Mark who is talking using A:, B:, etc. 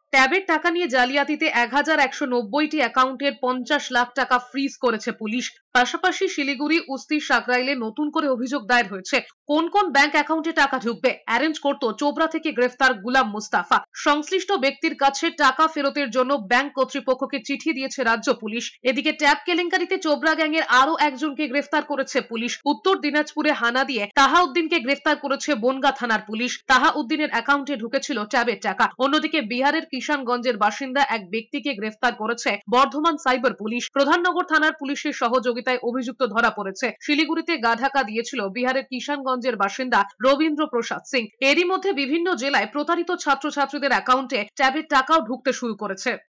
A: ট্যাবের টাকা নিয়ে জালিয়াতিতে ১,১৯০টি অ্যাকাউন্টের ৫০ লাখ টাকা ফ্রিজ করেছে পুলিশ। পাশাপাশি শিলিগুড়ি, উস্তি, সাকরাইলে নতুন করে অভিযোগ দায়ের হয়েছে। কোন কোন ব্যাংক অ্যাকাউন্টে টাকা ঢুকবে অ্যারেঞ্জ করত চোপড়া থেকে গ্রেফতার গুলাম মুস্তাফা। সংশ্লিষ্ট ব্যক্তির কাছে টাকা ফেরতের জন্য ব্যাংক কর্তৃপক্ষকে চিঠি দিয়েছে রাজ্য পুলিশ। এদিকে ট্যাব কেলেঙ্কারিতে চোপড়া গ্যাংয়ের আরো একজনকে গ্রেফতার করেছে পুলিশ। উত্তর দিনাজপুরে হানা দিয়ে তাহা উদ্দিনকে গ্রেফতার করেছে বনগাঁ থানার পুলিশ। তাহা উদ্দিনের অ্যাকাউন্টে ঢুকেছিল ট্যাবের টাকা। অন্যদিকে বিহারের কিষানগঞ্জের বাসিন্দা এক ব্যক্তিকে গ্রেফতার করেছে বর্ধমান সাইবার পুলিশ। প্রধাননগর থানার পুলিশের সহযোগিতায় অভিযুক্ত ধরা পড়েছে। শিলিগুড়িতে গা ঢাকা দিয়েছিল বিহারের কিষানগঞ্জের বাসিন্দা রবীন্দ্র প্রসাদ সিং। এরই মধ্যে বিভিন্ন জেলায় প্রতারিত ছাত্রছাত্রীদের অ্যাকাউন্টে ট্যাবের টাকাও ঢুকতে শুরু করেছে।